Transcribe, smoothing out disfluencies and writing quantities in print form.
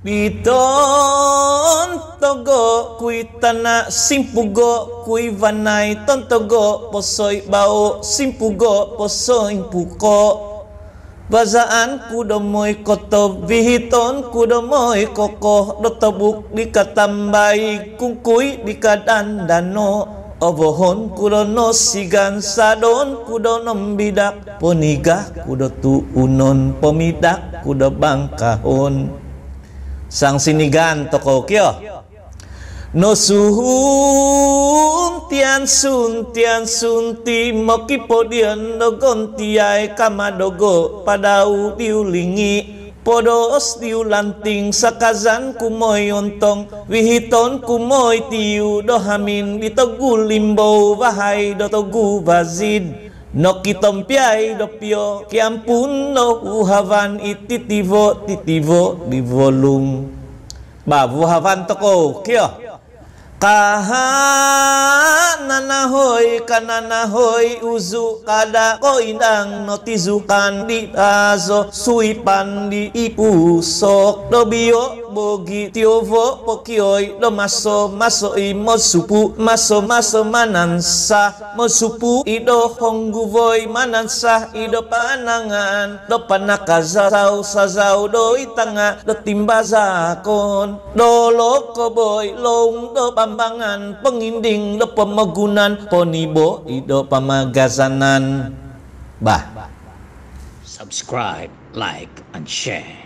TONTOGO kui TANA SIMPUGO kui VANAI TONTOGO POSOIBAO SIMPUGO POSOIMPUKO VAZAAN kudomoy KOTOB VIHITON kudomoy KOKO do TOBUK di KATAMBAIG KUNGKUI di KADANDANO OVOHON kudo NONSIGAN.SADON kudo NOMBIDAK PONIGA kudo TUUNON POMIDAK kudo BANGKAHON sang sinigaan tokoh kyo NOSUHUUN TIANSUN ti MOKIPODIAN dogon tiai kamadogo padau diulingi podos diulanting sakazan kumoy ontong vihiton kumoy tiu dohamin ditogu limbo wahai dotogu vazid no kitompiay dopyo kiampun no uhavan ititivo titivo di volum ba uhavan toko kyo kahananahoy kananahoy uzu kada koindang notizukan di azo suipan di ipusok dobio bogi tiovo pokioy do maso mosupu maso manansa mosupu ido hongguvoy manansa ido panangan do panakazau sazau do itanga do timbazakon do lokoboy long do pambangan penginding do pemagunan ponibo ido pamagazanan bah. Subscribe, like, and share.